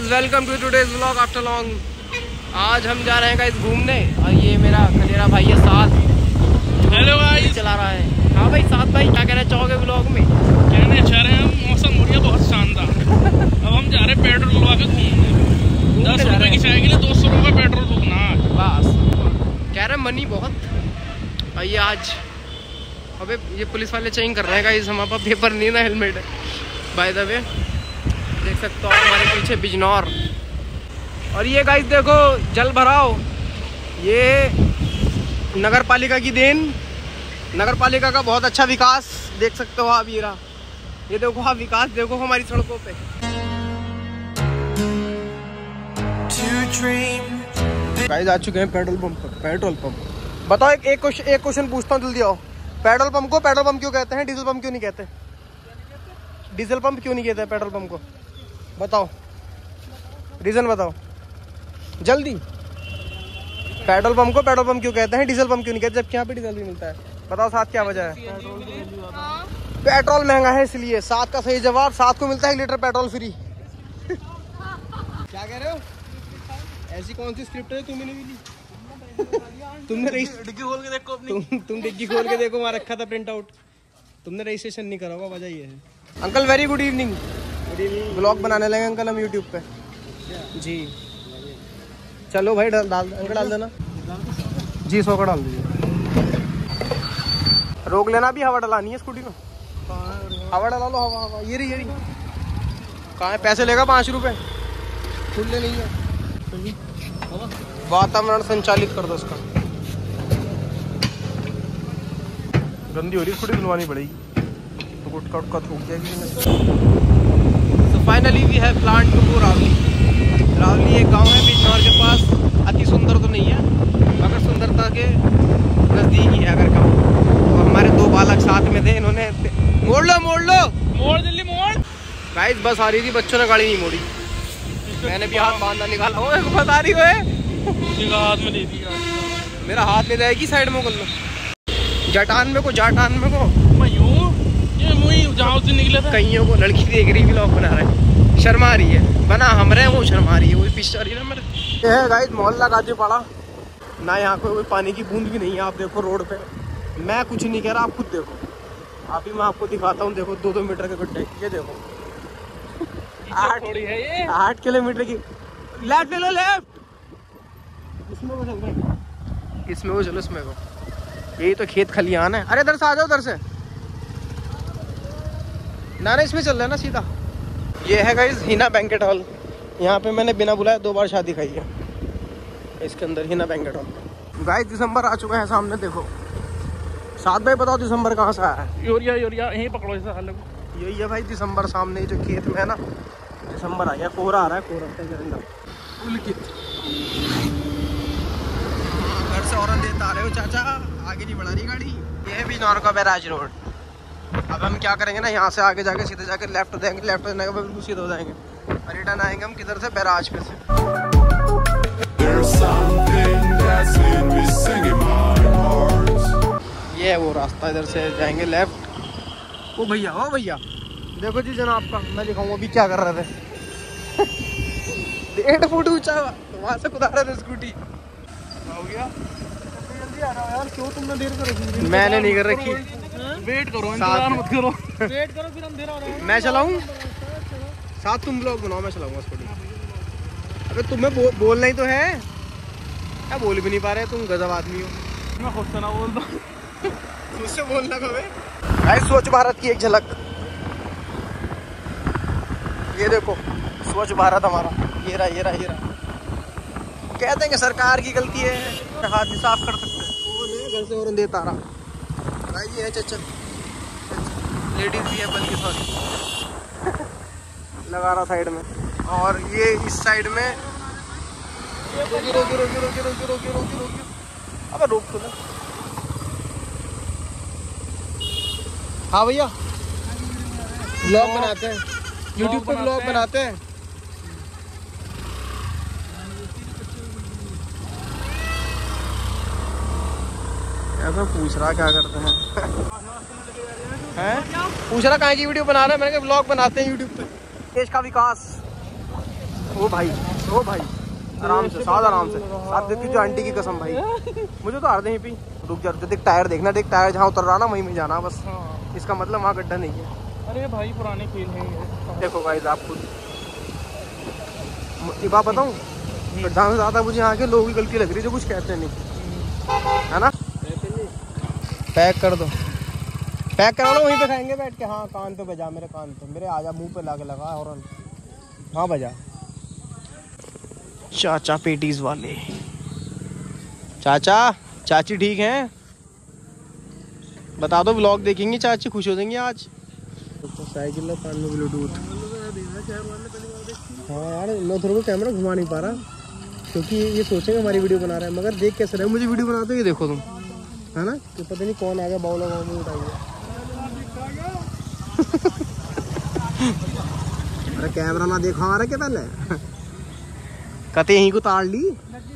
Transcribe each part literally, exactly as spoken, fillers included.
Welcome to today's vlog after long. आज हम जा रहे हैं गाइस घूमने और ये मेरा खलेरा भाई है साथ। हेलो भाई चला रहा है। हाँ भाई साथ भाई क्या कहना चाहोगे व्लॉग में? कहने चाह रहे हैं हम मौसम हो रहा है बहुत शानदार। अब हम जा रहे हैं पेट्रोल डलवा के घूमने। दस रुपए की चाय के लिए दो सौ रुपये पेट्रोल फूकना बस। कह रहे मनी बहुत। और ये आज अबे ये पुलिस वाले चेकिंग कर रहे हैं गाइस। हमारे पास पेपर नहीं ना हेलमेट है बाय द वे। देख सकते हो हमारे पीछे बिजनौर। और ये गाइस देखो जल भराव, ये नगर पालिका की देन। नगर पालिका का बहुत अच्छा विकास देख सकते हो आप। ये रहा, ये देखो आप विकास देखो हमारी सड़कों पे। गाइस आ चुके हैं पेट्रोल पंप पर। पेट्रोल पंप बताओ, एक एक क्वेश्चन एक क्वेश्चन पूछता हूँ जल्दी आओ। पेट्रोल पंप को पेट्रोल पंप क्यों कहते हैं, डीजल पंप क्यों नहीं कहते? डीजल पंप क्यों नहीं कहते हैं पेट्रोल पंप को? बताओ रीजन बताओ जल्दी। पेट्रोल पंप को पेट्रोल पंप क्यों कहते हैं, डीजल पंप क्यों नहीं कहते, जबकि यहाँ पे डीजल भी मिलता है? बताओ साथ क्या वजह है? पेट्रोल महंगा है इसलिए। सात का सही जवाब। सात को मिलता है एक लीटर पेट्रोल फ्री। क्या कह रहे हो? ऐसी कौन सी स्क्रिप्ट है तुम्हें नहीं मिली? तुमने डिग्गी खोल के देखो अपनी। तुम तुम डिग्गी खोल के देखो, वहाँ रखा था प्रिंट आउट। तुमने रजिस्ट्रेशन नहीं करा होगा, वजह ये है। Uncle very good evening. Good evening. Blog बनाने लगे अंकल हम यूट्यूब पे जी। चलो भाई डाल डाल अंकल डाल देना जी। सौ का डाल दीजिए। रोक लेना भी, हवा डलानी है स्कूटी को। हवा डला लो। हवा हवा ये रही ये रही। कहाँ है? पैसे लेगा पाँच रुपए। खुले नहीं है। वातावरण संचालित कर दो उसका। गंदी हो रही स्कूटी, धुलवानी पड़ेगी तो गुटका उटका थूक जाएगी। So finally we have planned to go रावली। रावली एक गांव है बिजनौर के पास। अति सुंदर तो नहीं है मगर सुंदरता के नज़दीक ही है अगर कहूँ तो। हमारे दो बालक साथ में थे, इन्होंने मोड़ लो मोड़ लो मोड़ जल्दी मोड़। गाइस बस आ रही थी, बच्चों ने गाड़ी नहीं मोड़ी। मैंने भी हाथ बांधा निकाला। ओए बस आ रही है, हाथ में दे दी। मेरा हाथ ले जाएगी साइड में कर लो। जटान में को जाटान में को मैं यूं ये मुई जहाँ से निकले थे। कईयों को लड़की देख रही व्लॉग बना रहे हैं, शर्मा रही है। बना हम रहे वो शर्मा रही है, वो पीछे रही है ना मेरे। ये है गाइस मोहल्ला गाजीपाड़ा ना। यहाँ पे कोई पानी की बूंद भी नहीं है। आप देखो रोड पे, मैं कुछ नहीं कह रहा, आप खुद देखो। आप ही मैं आपको दिखाता हूँ। देखो दो दो मीटर के गड्ढे, ये देखो। आठ थोड़ी है ये आठ किलोमीटर की। लेफ्ट ले लो लेफ्ट। इसमें वो चल रहा, इसमें वो चलो इसमें को। यही तो खेत खलियान है। अरे इधर से आ जाओ, उधर से ना ना इसमें चल रहा है ना सीधा। ये है गाइस हिना बैंकेट हॉल। यहाँ पे मैंने बिना बुलाए दो बार शादी खाई है। इसके अंदर हिना बैंकेट हॉल। गाइस दिसंबर आ चुका है सामने देखो। सात भाई बताओ दिसंबर कहाँ से आया है? यूरिया यूरिया यहीं पकड़ो इस साले को। यही है भाई दिसंबर सामने जो खेत में है ना, दिसंबर आ गया। कोहरा आ रहा है, कोहरा घर से औरत देता आ रहे हो चाचा, आगे नहीं बढ़ा रही गाड़ी। ये है बिजनौर का बैराज रोड। अब हम क्या करेंगे ना, यहाँ से आगे जाके सीधे जाके लेफ्ट हो जाएंगे। लेफ्ट हो जाने के बाद बिल्कुल सीधे हो जाएंगे और रिटर्न आएंगे हम किधर से, बैराज पे से। ये है वो रास्ता, इधर से जाएंगे लेफ्ट। ओ भैया ओ भैया देखो जी जनाब का मैं दिखाऊँ अभी क्या कर रहे थे। डेढ़ फुट ऊंचा वहाँ से कुदा रहे थे स्कूटी। हो गया जल्दी आ रहा है यार, क्यों तुमने देर कर रखी? मैंने नहीं कर रखी। वेट करो, इंतजार मत करो। वेट करो फिर अंधेरा हो रहा है। मैं चलाऊं साथ, तुम लोग बनाओ, मैं चलाऊंगा स्कूटी। अबे तुम्हें बो, बोलना ही तो है। क्या बोल भी नहीं पा रहे तुम, गजब आदमी हो। मैं खुद से ना बोलता, मुझसे बोलना कभी। गाइस स्वच्छ भारत की एक झलक। ये देखो स्वच्छ भारत हमारा, ये रहा ये रहा ये रहा। कहते हैं कि सरकार की गलती है, हाथ भी साफ कर सकते हैं। घर से और देता रहा भाई। ये है चचा, लेडीज भी है बल्कि, सॉरी लगा रहा साइड में। और ये इस साइड में रोकी रोकी रोकी रोकी रोकी रोकी रोकी रोकी। अब रोक तो ना। हाँ भैया ब्लॉग बनाते हैं, यूट्यूब पे ब्लॉग बनाते हैं। ऐसा पूछ रहा क्या करते हैं? हैं पूछ रहा कहाँ की वीडियो बना रहे हैं? मैंने कहा ब्लॉग बनाते हैं यूट्यूब पे। देश का विकास ओ भाई ओ भाई आराम से साथ आराम से साथ देती जो आंटी की कसम भाई मुझे तो हार दे पे रुक जा देख टायर देखना देख टायर जहाँ उतर रहा ना वहीं में जाना बस इसका मतलब वहाँ गड्ढा नहीं है। अरे भाई पुराने खेल हैं देखो भाई आप खुद एक बात बताऊँ गड्ढा में ज़्यादा मुझे यहाँ के लोगों की गलती लग रही है जो कुछ कहते नहीं है ना। पैक कर दो पैक करा लो वहीं पे खाएंगे बैठ के। हाँ कान पे बजा मेरे कान पे मेरे आजा मुंह पे लाके लगा हॉर्न। हाँ बजा चाचा पेटीज वाले चाचा चाची ठीक हैं बता दो व्लॉग देखेंगे चाची खुश हो जाएंगे आज। तो साइकिल लो कान में ब्लूटूथ। हाँ यार मैं थोड़ा को कैमरा घुमा नहीं पा रहा क्योंकि ये सोचेंगे हमारी वीडियो बना रहा है मगर देख कैसे रहे मुझे वीडियो बनाते ये देखो तुम है ना कि पता नहीं कौन आ गया बाउला गाँव में उठाइए। अरे कैमरा ना देखा आ रहा क्या पहले कते यहीं को ताड़ ली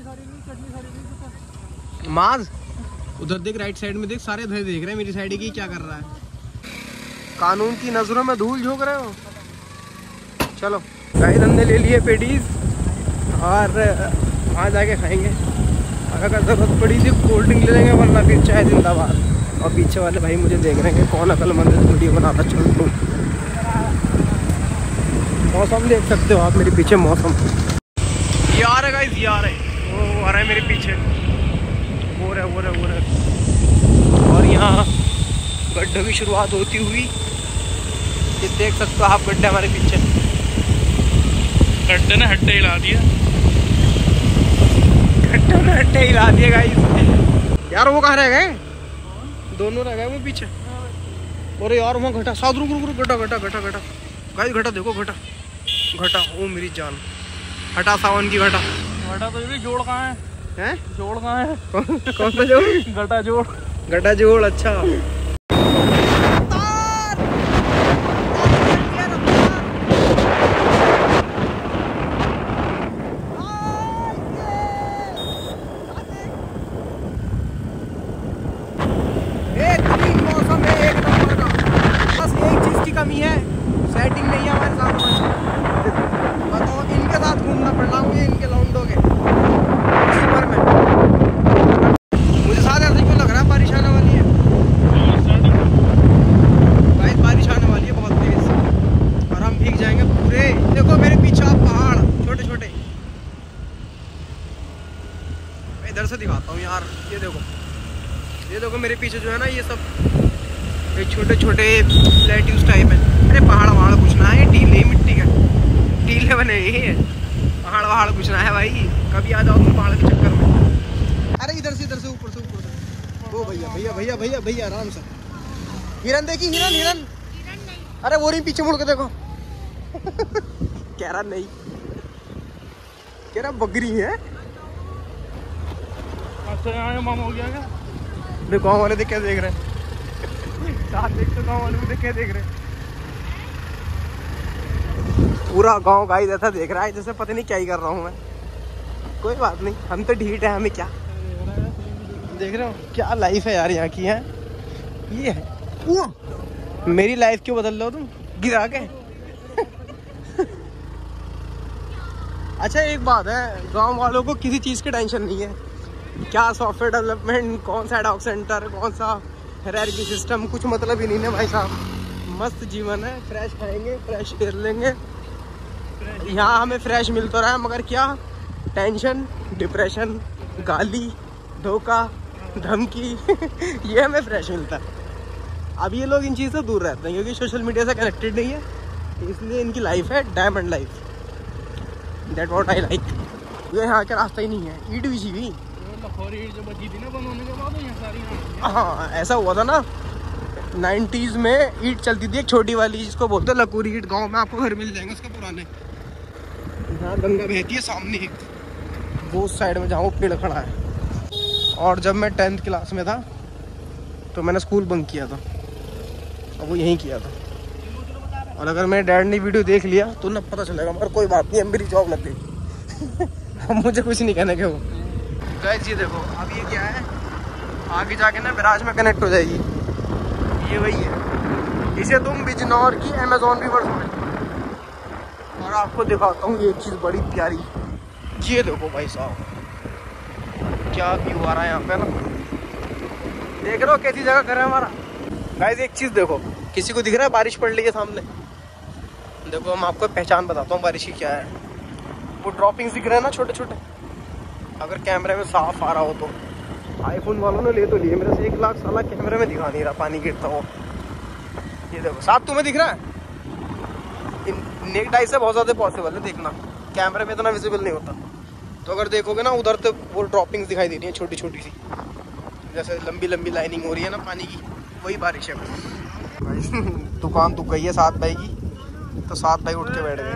माज उधर देख राइट साइड में देख सारे इधर देख रहे हैं मेरी साइड की क्या कर रहा है। कानून की नजरों में धूल झोंक रहे हो। चलो गाय धंधे ले लिए पेटीज और वहाँ जाके खाएंगे अगर जरूरत पड़ी थी कोल्ड ड्रिंक ले लेंगे वरना फिर चाय जिंदाबाद। और पीछे वाले भाई मुझे देख रहे हैं कौन अकलमंद वीडियो बनाता चल तुम। मौसम देख सकते हो आप मेरे पीछे मौसम ये आ रहा है गाइस ये आ रहा है वो आ रहा है मेरे पीछे वो रहा वो रहा वो रहा। और यहाँ गड्ढे की शुरुआत होती हुई ये देख सकते हो आप गड्ढे हमारे पीछे गड्ढे ने हड्डे हिला दिया गड्ढे ने हड्डे हिला दिए गाइस। यार वो कहाँ रह गए दोनों रह गए वो पीछे। अरे यार वहाँ घटा साथ रुक रुक रुक घटा घटा घटा घटा गाइस घटा देखो घटा घटा ओ मेरी जान हटा सावन की घटा घटा तो ये जोड़ कहाँ है हैं जोड़ कहाँ है कौन सा जोड़ घटा जोड़ घटा जोड़ अच्छा कमी है सेटिंग नहीं है हमारे साथ बताओ इनके साथ घूमना पड़ना मुझे इनके लौंडों के इस उम्र में मुझे साथ ऐसे क्यों लग रहा है बारिश आने वाली है भाई बारिश आने वाली है बहुत तेज और हम भीग जाएंगे पूरे। देखो मेरे पीछे आप पहाड़ छोटे छोटे इधर से दिखाता हूँ यार ये देखो ये देखो मेरे पीछे जो है ना ये सब ये छोटे छोटे प्लेट्यूज टाइप है। अरे पहाड़ वहाड़ कुछ ना है टीले मिट्टी का टीले बने ही है पहाड़ वहाड़ कुछ ना है भाई कभी आ जाओ तुम पहाड़ के चक्कर में। अरे इधर से इधर से ऊपर से ऊपर से ओ भैया भैया भैया भैया भैया आराम से हिरन देखी हिरन हिरन अरे वो नहीं पीछे मुड़ के देखो कह रहा नहीं कह रहा बकरी है। अच्छा यहाँ मामा हो गया क्या देखो गाँव वाले देख क्या देख रहे हैं साथ देख तो गाँव वाले देख क्या देख रहे हैं पूरा गांव गाइस ऐसा देख रहा है जैसे पता नहीं क्या ही कर रहा हूँ मैं। कोई बात नहीं हम तो ढीठ है हमें क्या देख रहे हो क्या लाइफ है यार यहाँ की है ये है वो मेरी लाइफ क्यों बदल रहे हो तुम गिरा के अच्छा एक बात है गांव वालों को किसी चीज़ की टेंशन नहीं है क्या सॉफ्टवेयर डेवलपमेंट कौन सा डॉक सेंटर कौन सा हायरार्की सिस्टम कुछ मतलब ही नहीं है भाई साहब। मस्त जीवन है फ्रेश खाएंगे फ्रेश एयर लेंगे यहाँ हमें फ्रेश मिल तो रहा है मगर क्या टेंशन डिप्रेशन गाली धोखा धमकी ये हमें फ्रेश मिलता है। अब ये लोग इन चीज़ से दूर रहते हैं क्योंकि सोशल मीडिया से कनेक्टेड नहीं है इसलिए इनकी लाइफ है diamond life that what I like. ये यहाँ का रास्ता ही नहीं है ईट बिछी हुई जो बची थी ना बंद होने के बाद यहाँ सारी हाँ ऐसा हुआ था ना नाइन्टीज में ईट चलती थी एक छोटी वाली जिसको बोलते हैं लकूरी ईट गांव में आपको घर मिल जाएंगे उसके पुराने। यहाँ गंगा बहती है सामने एक वो साइड में जहाँ वो पेड़ खड़ा है। और जब मैं टेंथ क्लास में था तो मैंने स्कूल बंक किया था और वो यहीं किया था। और अगर मेरे डैड ने वीडियो देख लिया तो ना पता चलेगा मगर कोई बात नहीं अब मेरी जॉब लग गई अब मुझे कुछ नहीं कहने के वो गाइस ये देखो अब ये क्या है आगे जाके ना विराज में कनेक्ट हो जाएगी ये वही है इसे तुम बिजनौर की अमेजोन रिवर समझ। और और आपको दिखाता हूँ एक चीज़ बड़ी प्यारी। ये देखो भाई साहब, क्या व्यू आ रहा है यहाँ पे ना। देख रहे हो कैसी जगह कर रहा है हमारा। गाइस एक चीज़ देखो, किसी को दिख रहा है बारिश पड़ रही है सामने? देखो हम आपको पहचान बताता हूँ बारिश की क्या है। वो ड्रॉपिंग्स दिख रहे हैं ना छोटे छोटे, अगर कैमरे में साफ आ रहा हो तो। आईफोन वालों ने ले तो लिए मेरे से एक लाख, साला कैमरे में दिखा नहीं रहा पानी गिरता हो। ये देखो साफ तुम्हें दिख रहा है? नेक्ड आई से बहुत ज़्यादा पॉसिबल है देखना, कैमरे में इतना विजिबल नहीं होता। तो अगर देखोगे ना उधर तो वो ड्रॉपिंग्स दिखाई दे रही है छोटी छोटी सी, जैसे लंबी लंबी लाइनिंग हो रही है ना पानी की, वही बारिश है। दुकान तो गई है सात भाई की, तो सात भाई उठ के बैठ गए।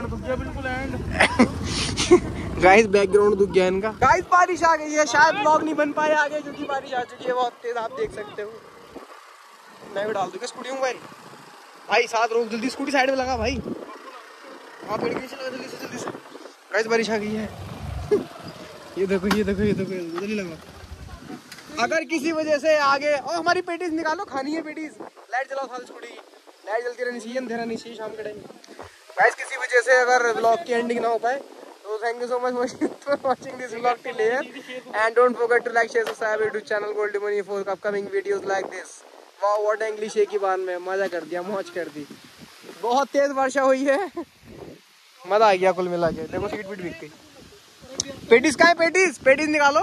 गाइस बैकग्राउंड दुख गया इनका। गाइस बारिश आ गई है, शायद ब्लॉग नहीं बन पाया आगे क्योंकि बारिश आ चुकी है बहुत तेज, आप देख सकते हो। मैं भी डाल दूंगा स्कूटी में भाई। भाई साथ रोक, जल्दी स्कूटी साइड में लगा भाई। आप पेड़ के नीचे लगा जल्दी से जल्दी से। गाइस बारिश आ गई है। ये देखो ये देखो ये देखो जल्दी लगा। अगर किसी वजह से आगे और हमारी पेटीज निकालो, खानी है पेटीज। लाइट जलाओ साथ स्कूटी की, लाइट जलती रहनी चाहिए, अंधेरा नहीं चाहिए शाम के टाइम। गाइस किसी वजह से अगर व्लॉग की एंडिंग ना हो पाए तो thank you so much for watching this vlog till here and don't forget to like share subscribe YouTube channel Goldy Mani for upcoming videos like this. Wow what English एक ही बार में मजा कर दिया, मौज कर दी। बहुत तेज वर्षा हुई है, मजा आ गया कुल मिला के। देखो सीट पीट बिक गई। पेटीज कहाँ है? पेटीज पेटीज निकालो।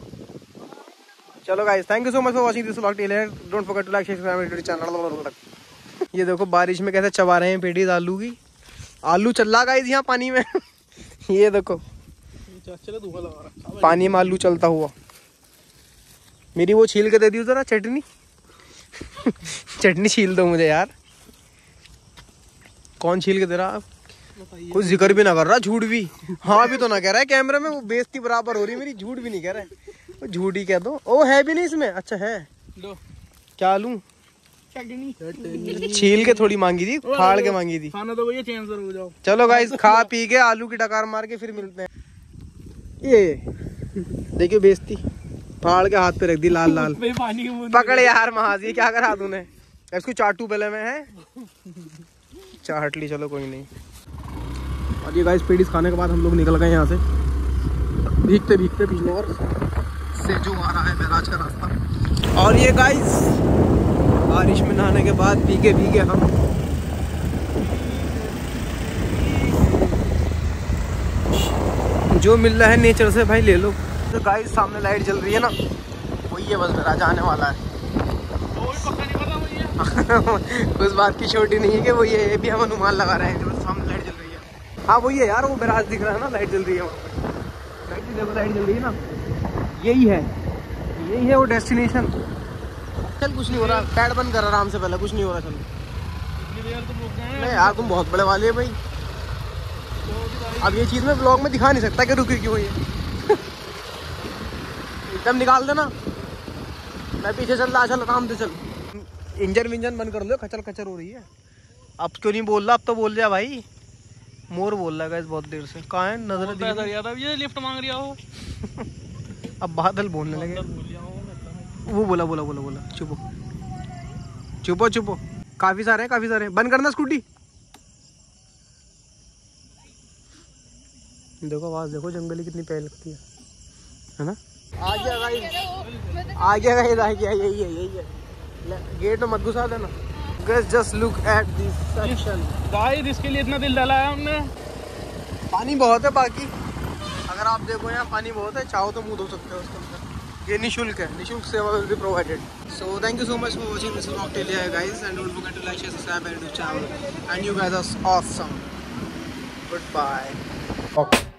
चलो guys thank you so much for watching this vlog till here, don't forget to like share subscribe YouTube channel. ये देखो बारिश में कैसे चबा रहे हैं पेटीज आलू की। आलू चल रहा गाइस यहाँ पानी में। ये देखो पानी में आलू चलता हुआ। मेरी वो छील के दे दी जरा चटनी। चटनी छील दो मुझे यार। कौन छील के दे रहा? कुछ जिक्र भी ना कर रहा, झूठ भी हाँ भी तो ना कह रहा है कैमरे में। वो बेइज्जती बराबर हो रही मेरी, झूठ भी नहीं कह रहा है। वो झूठ ही कह दो। ओ है भी नहीं इसमें? अच्छा है, दो क्या लूं? छील के थोड़ी मांगी थी, फाड़ के मांगी थी। खाना तो भैया चेंज हो जाओ। चलो गाइस खा पी के आलू की डकार मार के फिर मिलते हैं। ये देखियो बेइज्जती, फाड़ के हाथ पे रख दी लाल लाल। पकड़ यार महाजी, क्या करा तूने? इसको चाटू पहले में है, चाट ली। चलो कोई नहीं। और ये गाइस पेटीज खाने के बाद हम लोग निकल गए यहाँ से भीगते भीगते बिजनौर से जो आ रहा है महराज का रास्ता। और ये गाइस बारिश में नहाने के बाद भीगे भीगे हम जो मिल रहा है नेचर से भाई ले लो। तो गाइस सामने लाइट जल रही है ना, वही है बस मेरा जाने वाला है। उस बात की छोटी नहीं है कि वो ये भी हम अनुमान लगा रहे हैं जो सामने लाइट जल रही है। हाँ वही है यार, वो बैराज दिख रहा है ना, लाइट जल रही है वहाँ पे। लाइट देखो लाइट जल रही है ना, यही है यही है वो डेस्टिनेशन। चल कुछ नहीं हो रहा, पैड बंद कर आराम से, पहले कुछ नहीं हो रहा। चलो नहीं यार तुम बहुत बड़े वाले भाई। अब ये चीज़ मैं ब्लॉग में दिखा नहीं सकता कि रुकी क्यों ये। एकदम निकाल देना, मैं पीछे चल रहा। चल आराम से चल, इंजन विंजन बंद कर लो, खचर खचर हो रही है। अब क्यों नहीं बोल रहा? अब तो बोल दिया भाई। मोर बोल रहा है बहुत देर से। कहाँ है? नजर दिया ये लिफ्ट मांग रहा हो। अब बादल बोलने लगे। वो बोला बोला बोला बोला चुपो चुपो चुपो। काफी सारे हैं काफी सारे हैं। बंद करना स्कूटी। देखो आवाज देखो जंगली कितनी प्यारी लगती है, है ना? आ गया गाइस, आ गया गाइस, आ गया। यही है यही है। गेट में मत घुसा देना। Guys just look at this section. Guys इसके लिए इतना दिल डाला है हमने। पानी बहुत है बाकी, अगर आप देखो यहाँ पानी बहुत है, चाहो तो मुंह धो सकते हो उसके अंदर। ये निशुल्क है, निशुल्क सेवा will be provided. So thank you so much for watching this vlog till here guys and don't forget to like share subscribe and YouTube channel and you guys are awesome. Good bye.